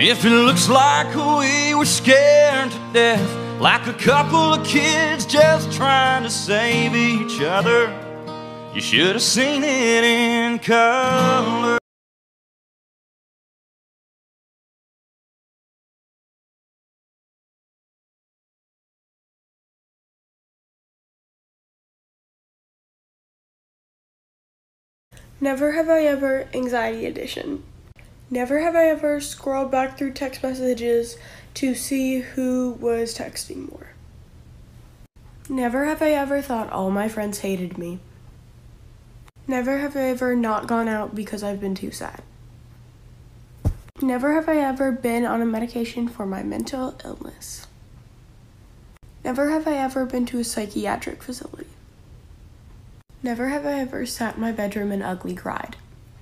If it looks like we were scared to death, like a couple of kids just trying to save each other, you should have seen it in color. Never have I ever anxiety edition. Never have I ever scrolled back through text messages to see who was texting more. Never have I ever thought all my friends hated me. Never have I ever not gone out because I've been too sad. Never have I ever been on a medication for my mental illness. Never have I ever been to a psychiatric facility. Never have I ever sat in my bedroom and ugly cried.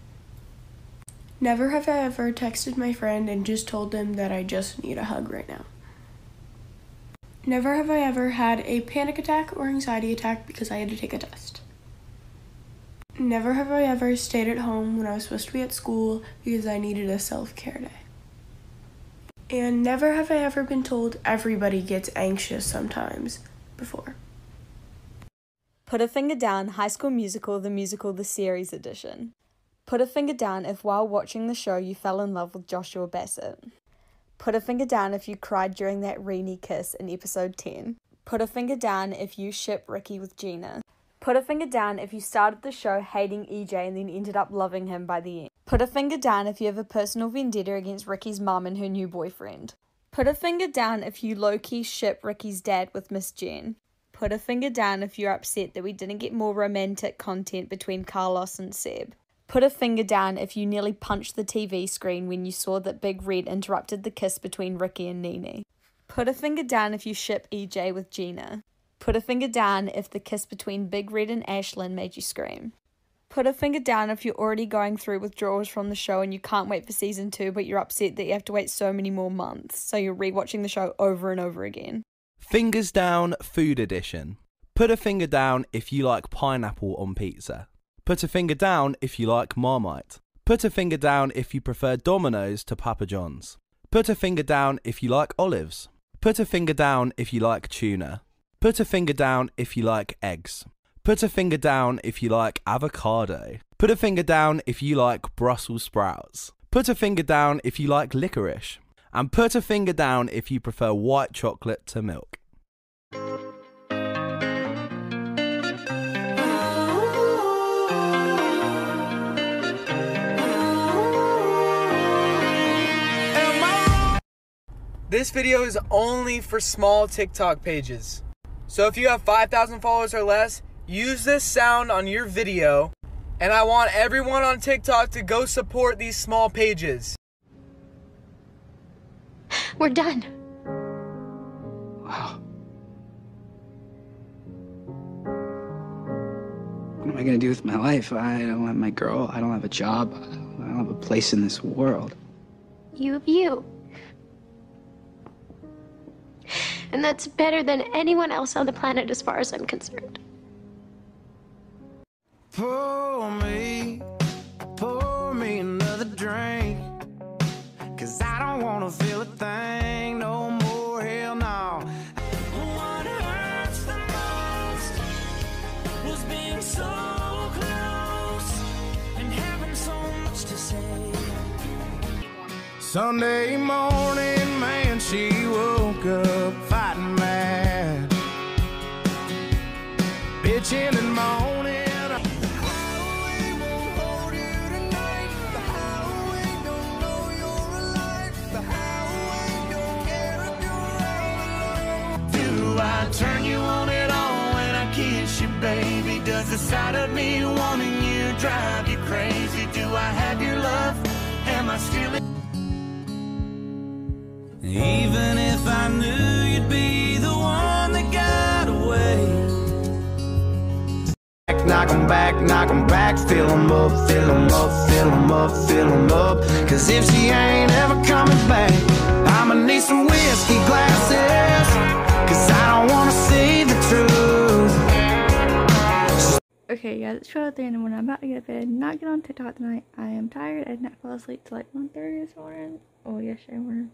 Never have I ever texted my friend and just told them that I just need a hug right now. Never have I ever had a panic attack or anxiety attack because I had to take a test. Never have I ever stayed at home when I was supposed to be at school because I needed a self-care day. And never have I ever been told everybody gets anxious sometimes before. Put a finger down, High School Musical, the series edition. Put a finger down if while watching the show you fell in love with Joshua Bassett. Put a finger down if you cried during that Renee kiss in episode 10. Put a finger down if you ship Ricky with Gina. Put a finger down if you started the show hating EJ and then ended up loving him by the end. Put a finger down if you have a personal vendetta against Ricky's mum and her new boyfriend. Put a finger down if you low-key ship Ricky's dad with Miss Jen. Put a finger down if you're upset that we didn't get more romantic content between Carlos and Seb. Put a finger down if you nearly punched the TV screen when you saw that Big Red interrupted the kiss between Ricky and Nene. Put a finger down if you ship EJ with Gina. Put a finger down if the kiss between Big Red and Ashlyn made you scream. Put a finger down if you're already going through withdrawals from the show and you can't wait for season 2 but you're upset that you have to wait so many more months, so you're rewatching the show over and over again. Fingers down, food edition. Put a finger down if you like pineapple on pizza. Put a finger down if you like Marmite. Put a finger down if you prefer Domino's to Papa John's. Put a finger down if you like olives. Put a finger down if you like tuna. Put a finger down if you like eggs. Put a finger down if you like avocado. Put a finger down if you like Brussels sprouts. Put a finger down if you like licorice. And put a finger down if you prefer white chocolate to milk. This video is only for small TikTok pages. So if you have 5,000 followers or less, use this sound on your video. And I want everyone on TikTok to go support these small pages. We're done. Wow. What am I gonna do with my life? I don't have my girl. I don't have a job. I don't have a place in this world. You have you. And that's better than anyone else on the planet as far as I'm concerned. Pour me another drink, 'cause I don't wanna feel a thing no more, hell no. What hurts the most was being so close and having so much to say. Sunday morning, man, she woke up fighting mad, bitching and moaning. The highway won't hold you tonight. The highway don't know you're alive. The highway don't care if you're all alone. Do I turn you on at all when I kiss you, baby? Does the sight of me wanting you drive you crazy? Do I have your love? Am I still in? Even if I knew you'd be the one that got away. Knock 'em back, fill 'em up, fill 'em up, fill 'em up, fill 'em up. 'Cause if she ain't ever coming back, I'ma need some whiskey glasses. 'Cause I don't wanna see the truth. Okay, guys, it's 12:03 in the morning. I'm about to get to bed. Not get on TikTok tonight. I am tired. I did not fall asleep till like 1:30 this morning. Oh, yesterday morning.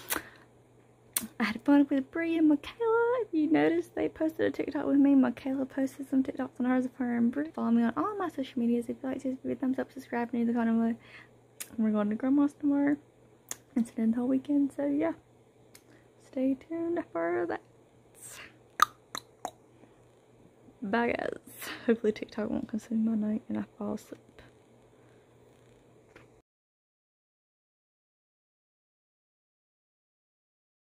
I had fun with Brie and Michaela. If you noticed, they posted a TikTok with me. Michaela posted some TikToks on hers of her and Brie. Follow me on all my social medias. If you like to, give me a thumbs up, subscribe, and leave the comment below. We're going to Grandma's tomorrow and spend the whole weekend. So yeah, stay tuned for that. Bye guys. Hopefully TikTok won't consume my night and I fall asleep.